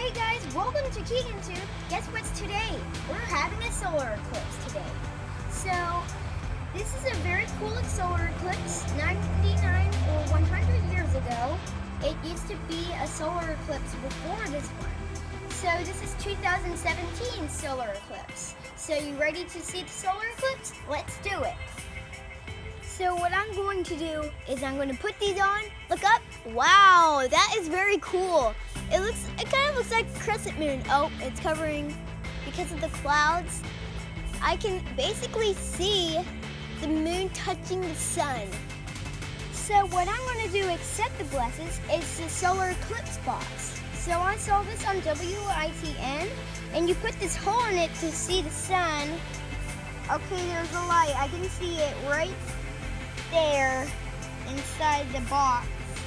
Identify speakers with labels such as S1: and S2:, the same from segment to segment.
S1: Hey guys, welcome to KeeganTube. Guess what's today? We're having a solar eclipse today. So, this is a very cool solar eclipse. 99 or 100 years ago, it used to be a solar eclipse before this one. So, this is 2017 solar eclipse. So, you ready to see the solar eclipse? Let's do it. So what I'm going to do is I'm going to put these on. Look up. Wow, that is very cool. It kind of looks like a crescent moon. Oh, it's covering because of the clouds. I can basically see the moon touching the sun. So what I'm going to do, accept the blessings, is the solar eclipse box. So I saw this on WITN, and you put this hole in it to see the sun. Okay, there's a light. I can see it right there inside the box.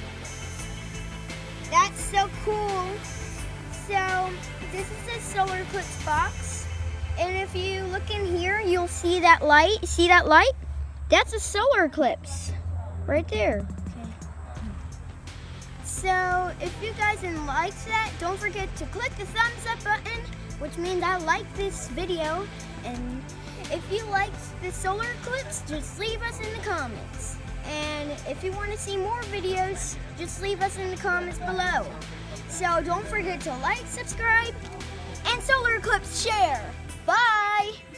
S1: That's so cool. So this is a solar eclipse box, and if you look in here, you'll see that light. See that light? That's a solar eclipse right there. Okay. So if you guys like that, don't forget to click the thumbs up button, which means I like this video. And if you liked the solar eclipse, just leave us in the comments. And if you want to see more videos, just leave us in the comments below. So don't forget to like, subscribe, and solar eclipse share. Bye!